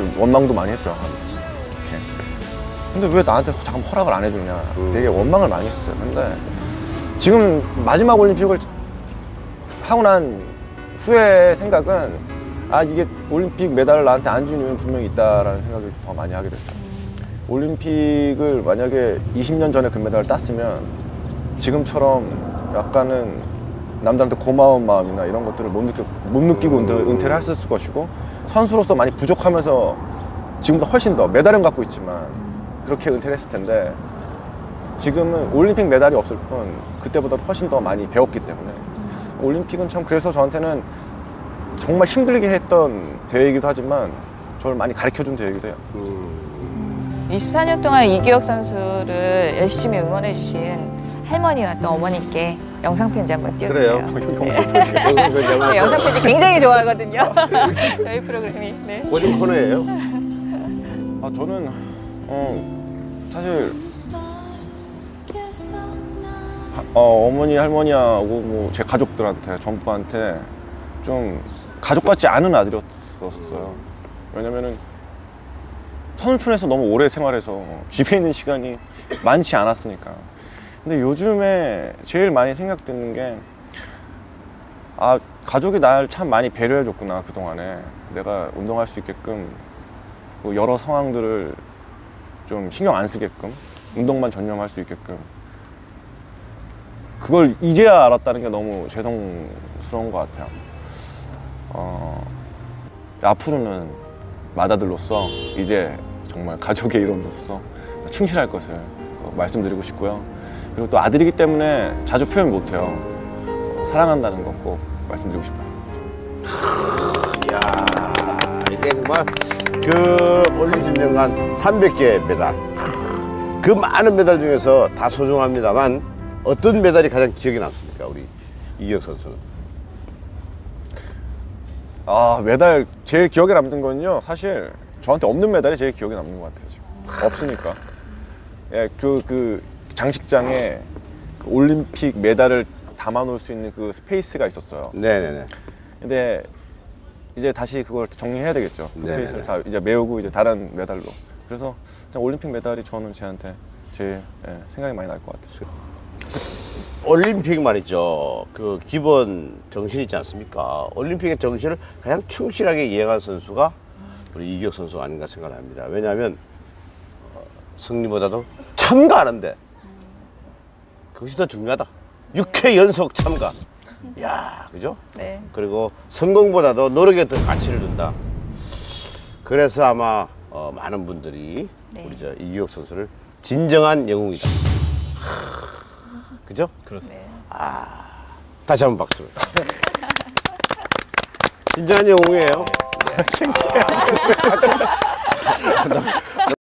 좀 원망도 많이 했죠. 이렇게. 근데 왜 나한테 잠깐 허락을 안 해주냐. 되게 원망을 많이 했어요. 근데 지금 마지막 올림픽을 하고 난 후에 생각은 이게 올림픽 메달을 나한테 안 준 이유는 분명히 있다라는 생각을 더 많이 하게 됐어요. 올림픽을 만약에 20년 전에 금메달을 땄으면 지금처럼 약간은 남들한테 고마운 마음이나 이런 것들을 못 느끼고 은퇴를 했을 것이고, 선수로서 많이 부족하면서 지금보다 훨씬 더 메달은 갖고 있지만 그렇게 은퇴를 했을 텐데, 지금은 올림픽 메달이 없을 뿐 그때보다 훨씬 더 많이 배웠기 때문에 올림픽은 참, 그래서 저한테는 정말 힘들게 했던 대회이기도 하지만 저를 많이 가르쳐준 대회이기도 해요. 24년 동안 이기혁 선수를 열심히 응원해 주신 할머니와 또 어머니께 영상편지 한번 띄워주세요. 그래요? 영상편지 굉장히 좋아하거든요. 저희 프로그램이. 네. 고정 코너예요. 저는 사실 어머니 할머니하고 뭐 제 가족들한테, 전부한테 좀 가족 같지 않은 아들이었었어요. 왜냐면은 선수촌에서 너무 오래 생활해서 집에 있는 시간이 많지 않았으니까. 근데 요즘에 제일 많이 생각드는 게, 가족이 날 참 많이 배려해줬구나. 그동안에 내가 운동할 수 있게끔 뭐 여러 상황들을 좀 신경 안 쓰게끔, 운동만 전념할 수 있게끔, 그걸 이제야 알았다는 게 너무 죄송스러운 것 같아요. 앞으로는 맏아들로서 이제 정말 가족의 일원으로서 충실할 것을 말씀드리고 싶고요. 그리고 또 아들이기 때문에 자주 표현 못해요. 사랑한다는 거 꼭 말씀드리고 싶어요. 이야, 이게 정말 그 올림픽 10년간 300개 메달, 그 많은 메달 중에서 다 소중합니다만 어떤 메달이 가장 기억에 남습니까, 우리 이기혁 선수는? 메달 제일 기억에 남는 건요, 사실 저한테 없는 메달이 제일 기억에 남는 것 같아요. 지금 없으니까. 예, 그 장식장에 그 올림픽 메달을 담아놓을 수 있는 그 스페이스가 있었어요. 네네네. 근데 이제 다시 그걸 정리해야 되겠죠. 그 네네네. 스페이스를 다 이제 메우고 이제 다른 메달로. 그래서 올림픽 메달이 저는 제한테 제일 생각이 많이 날 것 같아요. 올림픽 말이죠. 그 기본 정신 있지 않습니까? 올림픽의 정신을 가장 충실하게 이해한 선수가 우리 이기혁 선수가 아닌가 생각합니다. 왜냐하면 승리보다도 참가하는데 그것이 더 중요하다. 6회 연속 참가. 야, 그죠? 네. 그리고 성공보다도 노력에 더 가치를 둔다. 그래서 아마 많은 분들이 네. 우리 저 이기혁 선수를 진정한 영웅이다. 그죠? 그렇습니다. 네. 다시 한번 박수. 진정한 영웅이에요.